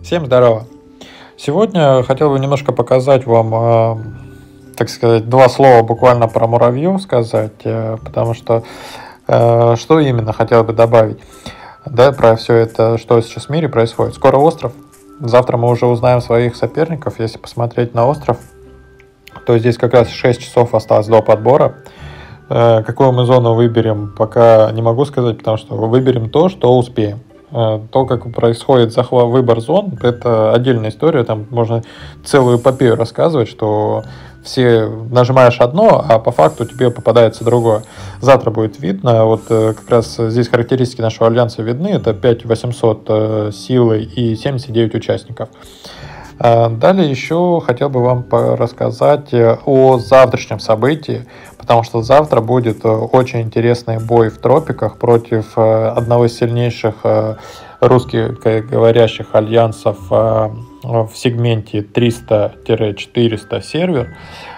Всем здорово! Сегодня хотел бы немножко показать вам, так сказать, два слова буквально про муравьев сказать, потому что что именно хотел бы добавить, да, про все это, что сейчас в мире происходит. Скоро остров, завтра мы уже узнаем своих соперников. Если посмотреть на остров, то здесь как раз 6 часов осталось до подбора. Какую мы зону выберем, пока не могу сказать, потому что выберем то, что успеем. То, как происходит выбор зон, это отдельная история, там можно целую эпопею рассказывать, что все нажимаешь одно, а по факту тебе попадается другое. Завтра будет видно, вот как раз здесь характеристики нашего альянса видны, это 5800 силы и 79 участников. Далее еще хотел бы вам рассказать о завтрашнем событии, потому что завтра будет очень интересный бой в тропиках против одного из сильнейших русскоговорящих альянсов в сегменте 300-400 сервер.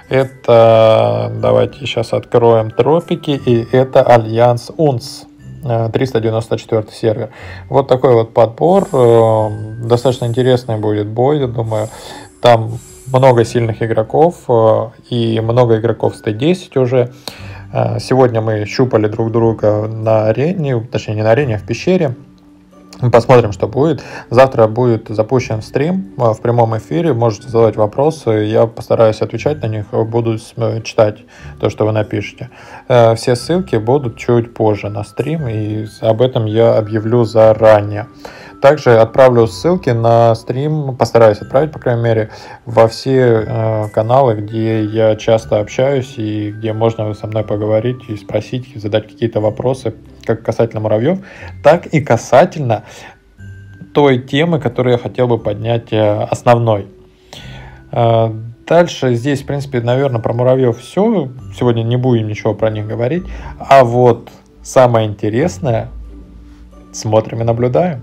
Это, давайте сейчас откроем тропики, и это альянс УНС. 394 сервер. Вот такой вот подбор. Достаточно интересный будет бой, я думаю. Там много сильных игроков и много игроков с Т10 уже. Сегодня мы щупали друг друга на арене, точнее не на арене, а в пещере. Посмотрим, что будет. Завтра будет запущен стрим в прямом эфире. Можете задавать вопросы. Я постараюсь отвечать на них. Буду читать то, что вы напишете. Все ссылки будут чуть позже на стрим. И об этом я объявлю заранее. Также отправлю ссылки на стрим, постараюсь отправить, по крайней мере, во все каналы, где я часто общаюсь и где можно со мной поговорить и спросить, и задать какие-то вопросы, как касательно муравьев, так и касательно той темы, которую я хотел бы поднять основной. Дальше здесь, в принципе, наверное, про муравьев все. Сегодня не будем ничего про них говорить. А вот самое интересное смотрим и наблюдаем.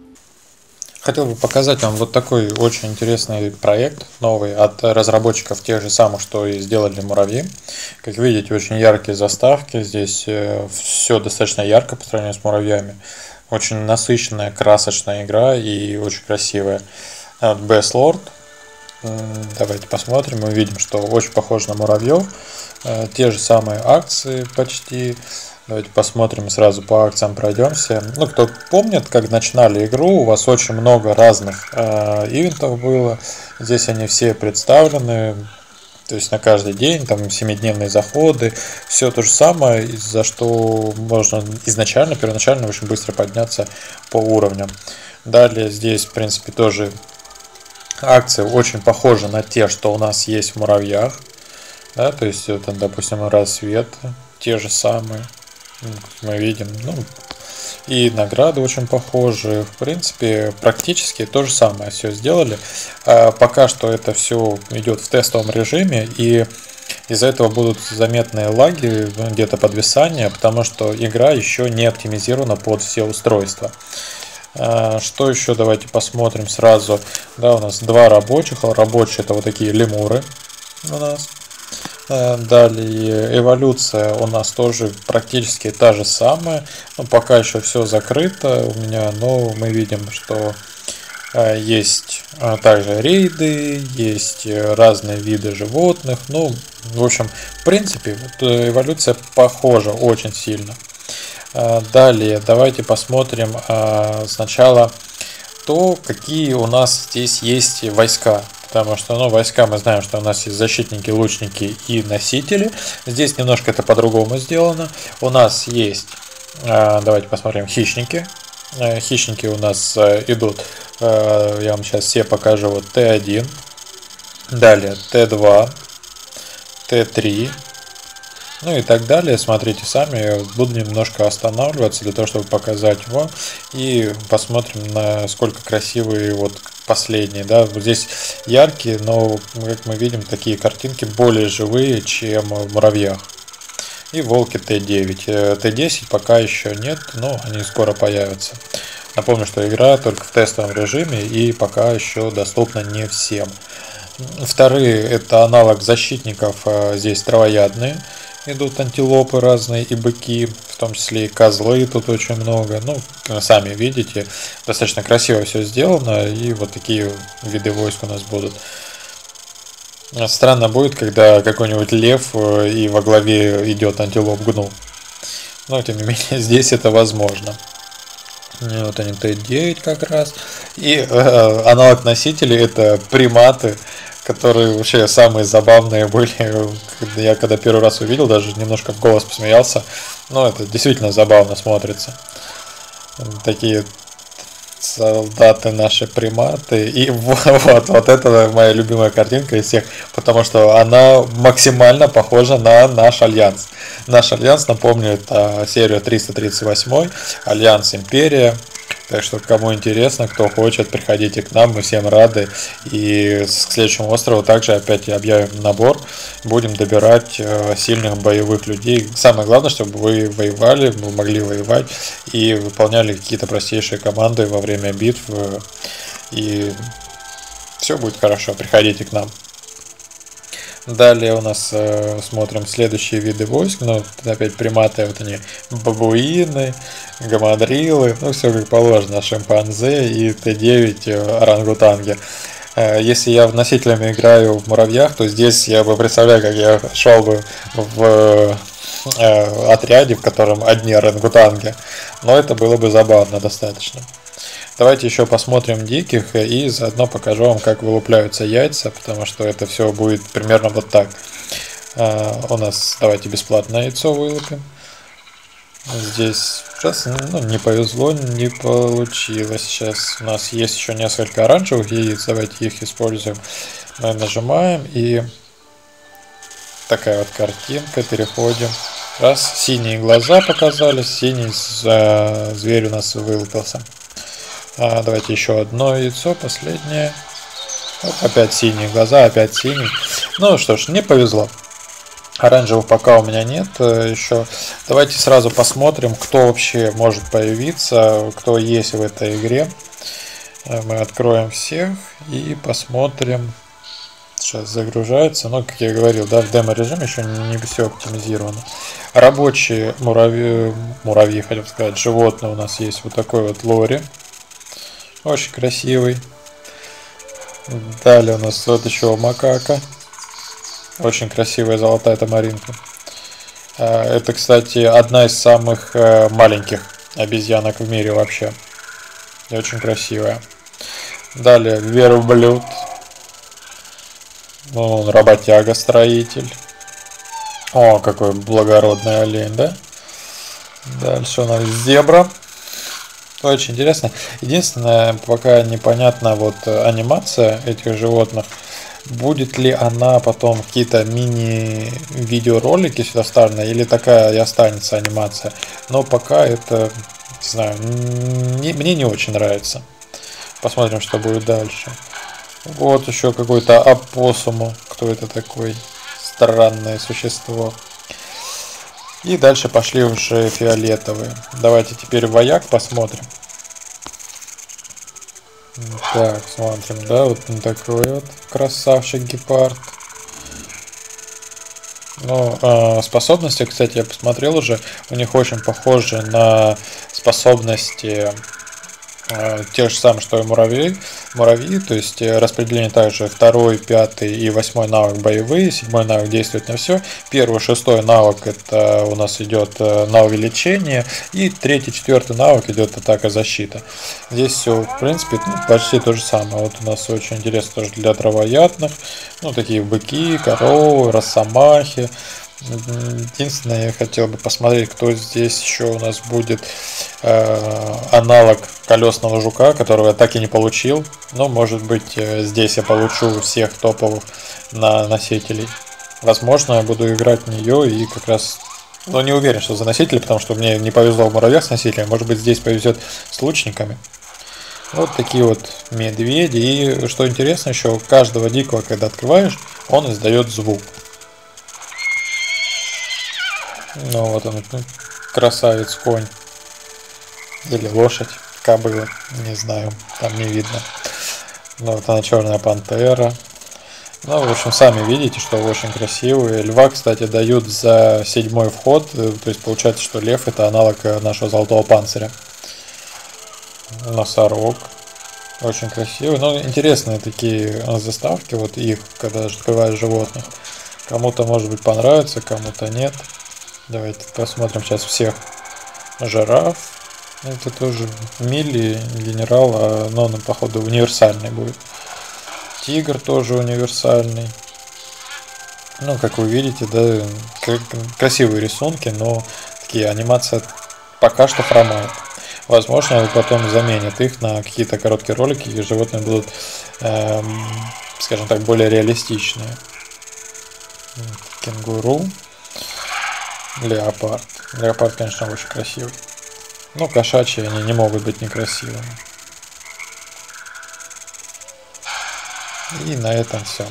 Хотел бы показать вам вот такой очень интересный проект, новый, от разработчиков тех же самых, что и сделали муравьи. Как видите, очень яркие заставки, здесь все достаточно ярко по сравнению с муравьями. Очень насыщенная, красочная игра и очень красивая. Best Lord. Давайте посмотрим, мы видим, что очень похож на муравьев. Те же самые акции почти. Давайте посмотрим, сразу по акциям пройдемся. Ну, кто помнит, как начинали игру, у вас очень много разных ивентов было. Здесь они все представлены, то есть на каждый день, там 7-дневные заходы. Все то же самое, за что можно первоначально очень быстро подняться по уровням. Далее здесь, в принципе, тоже акции очень похожи на те, что у нас есть в муравьях. Да, то есть, это, допустим, рассвет, те же самые. Мы видим, и награды очень похожи. В принципе, практически то же самое все сделали. Пока что это все идет в тестовом режиме, и из-за этого будут заметные лаги, где-то подвисания, потому что игра еще не оптимизирована под все устройства. Что еще? Давайте посмотрим сразу. Да, у нас два рабочих. Рабочие — это вот такие лемуры у нас. Далее эволюция у нас тоже практически та же самая. Пока еще все закрыто у меня, но мы видим, что есть также рейды, есть разные виды животных. В общем, в принципе, эволюция похожа очень сильно. Далее давайте посмотрим сначала то, какие у нас здесь есть войска. Потому что, войска, мы знаем, что у нас есть защитники, лучники и носители. Здесь немножко это по-другому сделано. У нас есть, давайте посмотрим, хищники. Хищники у нас идут, я вам сейчас все покажу, вот Т1, далее Т2, Т3, и так далее. Смотрите сами, буду немножко останавливаться для того, чтобы показать вам. И посмотрим, насколько красивые вот последние. Да, вот здесь яркие, но, как мы видим, такие картинки более живые, чем в муравьях. И волки Т9. Т10 пока еще нет, но они скоро появятся. Напомню, что игра только в тестовом режиме и пока еще доступна не всем. Вторые — это аналог защитников, здесь травоядные. идут антилопы разные и быки, в том числе и козлы тут очень много. Ну, сами видите, достаточно красиво все сделано, и вот такие виды войск у нас будут. Странно будет, когда какой-нибудь лев и во главе идет антилоп гну. Но, тем не менее, здесь это возможно. Вот они Т9 как раз. И аналог носителей это приматы, которые вообще самые забавные были. Я когда первый раз увидел, даже немножко в голос посмеялся. Но это действительно забавно смотрится. Такие солдаты наши приматы. И вот это моя любимая картинка из всех, потому что она максимально похожа на наш альянс. Наш альянс напомнит серию 338, Альянс Империя. Так что, кому интересно, кто хочет, приходите к нам, мы всем рады. И к следующему острову также опять объявим набор. Будем добирать сильных боевых людей. Самое главное, чтобы вы воевали, вы могли воевать и выполняли какие-то простейшие команды во время битв. И все будет хорошо, приходите к нам. Далее у нас смотрим следующие виды войск. Ну, опять приматы, вот они, бабуины, гамадрилы, ну, все как положено, шимпанзе и Т9 орангутанги. Если я в носителями играю в муравьях, то здесь я бы представляю, как я шел бы в отряде, в котором одни орангутанги. Но это было бы забавно достаточно. Давайте еще посмотрим диких и заодно покажу вам, как вылупляются яйца, потому что это все будет примерно вот так. У нас, давайте бесплатное яйцо вылупим. Здесь сейчас не повезло, не получилось. Сейчас у нас есть еще несколько оранжевых яиц, давайте их используем. Мы нажимаем и такая вот картинка, переходим. Раз, синие глаза показались, синий зверь у нас вылупился. Давайте еще одно яйцо, последнее. Вот, опять синие глаза, опять синий. Ну что ж, не повезло. Оранжевых пока у меня нет еще. Давайте сразу посмотрим, кто вообще может появиться, кто есть в этой игре. Мы откроем всех и посмотрим. Сейчас загружается. Но, как я говорил, да, в демо-режиме еще не все оптимизировано. Рабочие муравьи, хотел сказать, животные у нас есть. Вот такой вот лори. Очень красивый. Далее у нас вот еще макака. Очень красивая золотая тамаринка. Это, кстати, одна из самых маленьких обезьянок в мире вообще. И очень красивая. Далее верблюд. Он работяга-строитель. О, какой благородный олень, да? Дальше у нас зебра. Очень интересно. Единственное, пока непонятна вот анимация этих животных. Будет ли она потом какие-то мини-видеоролики сюда вставлены, или такая и останется анимация. Но пока это, не знаю, мне не очень нравится. Посмотрим, что будет дальше. Вот еще какой-то опоссум. Кто это такой? Странное существо. И дальше пошли уже фиолетовые. Давайте теперь вояк посмотрим. Так, смотрим, да, вот такой вот красавчик гепард. Ну, способности, кстати, я посмотрел уже, у них очень похожи на способности те же самые, что и муравьи, то есть распределение также 2, 5 и 8 навык боевые, 7 навык действует на все, 1, 6 навык это у нас идет на увеличение, и 3, 4 навык идет атака защита. Здесь все в принципе почти то же самое. Вот у нас очень интересно тоже для травоядных, ну такие быки, коровы, росомахи. Единственное, я хотел бы посмотреть, кто здесь еще у нас будет аналог колесного жука, которого я так и не получил. Но может быть здесь я получу всех топовых на носителей. Возможно, я буду играть в нее и как раз... Но не уверен, что за носители, потому что мне не повезло в муравьях с носителями. Может быть здесь повезет с лучниками. Вот такие вот медведи. И что интересно еще, каждого дикого, когда открываешь, он издает звук. Ну вот он, красавец конь. Или лошадь, кобыла, не знаю, там не видно. Ну вот она черная пантера. Ну, в общем, сами видите, что очень красивые. Льва, кстати, дают за 7-й вход. То есть получается, что лев это аналог нашего золотого панциря. Носорог. Очень красивый. Ну, интересные такие заставки. Вот их, когда открываешь животных. Кому-то, может быть, понравится, кому-то нет. Давайте посмотрим сейчас всех. Жираф. Это тоже мили, генерал, но он, походу, универсальный будет. Тигр тоже универсальный. Ну, как вы видите, да, красивые рисунки, но такие анимация пока что хромает. Возможно, потом заменят их на какие-то короткие ролики, и животные будут, скажем так, более реалистичные. Кенгуру. Леопард. Леопард, конечно, очень красивый. Но кошачьи они не могут быть некрасивыми. И на этом все.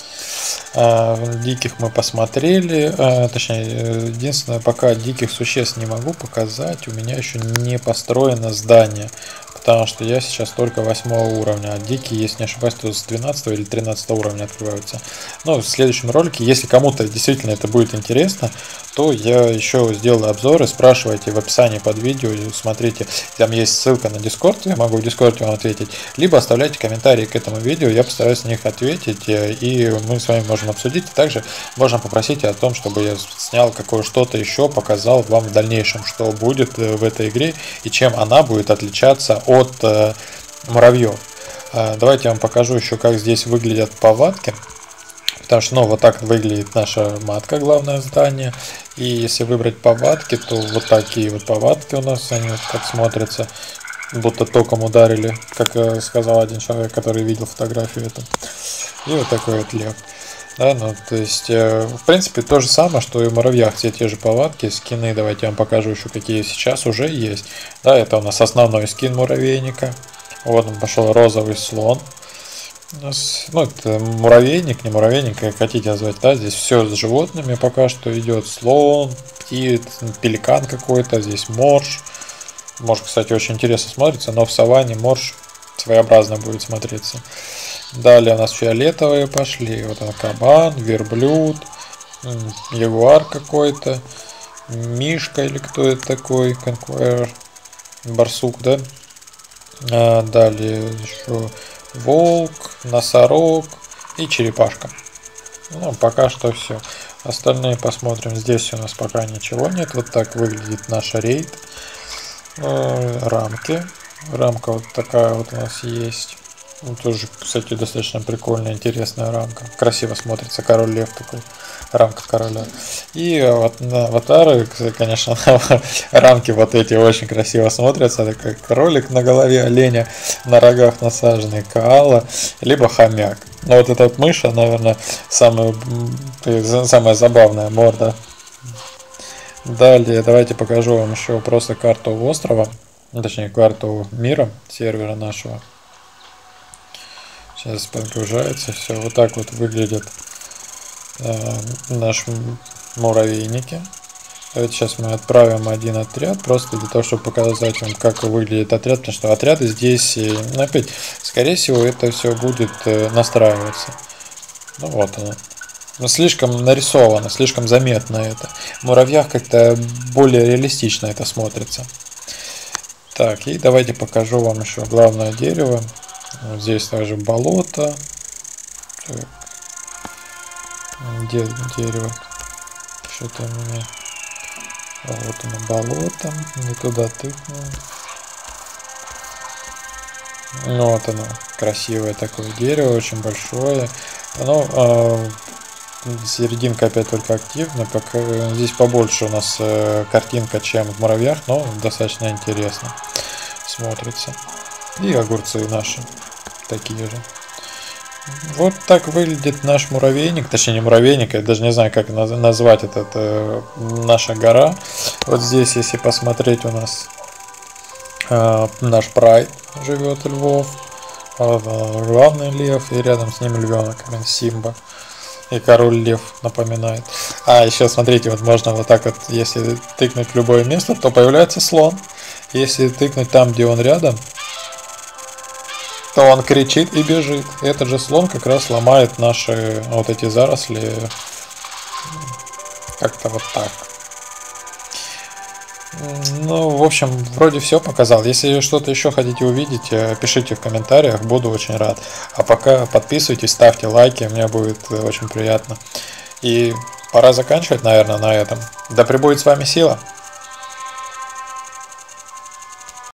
Диких мы посмотрели. Точнее, единственное, пока диких существ не могу показать. У меня еще не построено здание. Потому что я сейчас только 8 уровня. А дикие, если не ошибаюсь, то с 12 или 13 уровня открываются. Но в следующем ролике, если кому-то действительно это будет интересно, то я еще сделаю обзоры. Спрашивайте в описании под видео. Смотрите, там есть ссылка на Discord. Я могу в Discord вам ответить. Либо оставляйте комментарии к этому видео. Я постараюсь на них ответить. И мы с вами можем обсудить. Также можно попросить о том, чтобы я снял что-то еще, показал вам в дальнейшем, что будет в этой игре и чем она будет отличаться от муравьев. Давайте я вам покажу еще, как здесь выглядят повадки. Потому что, ну, вот так выглядит наша матка, главное здание. И если выбрать повадки, то вот такие вот повадки у нас, они вот как смотрятся, будто током ударили, как сказал один человек, который видел фотографию эту. И вот такой вот лев. Да, ну, то есть, в принципе, то же самое, что и в муравьях, все те же повадки, скины, давайте я вам покажу еще, какие сейчас уже есть. Да, это у нас основной скин муравейника. Вот он пошел, розовый слон. У нас, ну, это муравейник, не муравейник, как хотите назвать, да, здесь все с животными пока что идет. Слон, птиц, пеликан какой-то, здесь морж. Морж, кстати, очень интересно смотрится, но в саванне морж своеобразно будет смотреться. Далее у нас фиолетовые пошли. Вот он, кабан, верблюд, ягуар какой-то, мишка или кто это такой, конкурер, барсук, да? Далее еще волк, носорог и черепашка. Ну, пока что все. Остальные посмотрим. Здесь у нас пока ничего нет. Вот так выглядит наш рейд. Рамки. Рамка вот такая вот у нас есть. Тоже, кстати, достаточно прикольная, интересная рамка. Красиво смотрится, король лев такой. Рамка короля. И аватары, конечно, рамки вот эти очень красиво смотрятся. Это как кролик на голове оленя, на рогах насаженный, коала, либо хомяк. Но вот эта вот мышь, наверное, самая забавная морда. Далее давайте покажу вам еще просто карту острова. Точнее, карту мира, сервера нашего. Сейчас подгружается все. Вот так вот выглядят наши муравейники. Сейчас мы отправим один отряд, просто для того, чтобы показать вам, как выглядит отряд. Потому что отряды здесь, ну, опять, скорее всего, это все будет настраиваться. Ну вот оно. Но слишком нарисовано, слишком заметно это. В муравьях как-то более реалистично это смотрится. Так, и давайте покажу вам еще главное дерево. Вот здесь также болото. Так. Где дерево? Что-то у меня... Вот оно, болото. Не туда тыкнул. Ну, вот оно. Красивое такое дерево, очень большое. Оно... серединка опять только активна. Пока здесь побольше у нас картинка, чем в муравьях, но достаточно интересно смотрится. И огурцы наши такие же. Вот так выглядит наш муравейник, точнее не муравейник, я даже не знаю, как назвать это наша гора. Вот здесь, если посмотреть, у нас наш прайд живет, львов, главный лев, и рядом с ним львенок, Симба. И король лев напоминает. А еще смотрите, вот можно вот так вот, если тыкнуть в любое место, то появляется слон. Если тыкнуть там, где он рядом, то он кричит и бежит. Этот же слон как раз ломает наши вот эти заросли. Как-то вот так. Ну, в общем, вроде все показал. Если что-то еще хотите увидеть, пишите в комментариях, буду очень рад. А пока подписывайтесь, ставьте лайки, мне будет очень приятно. И пора заканчивать, наверное, на этом. Да пребудет с вами сила!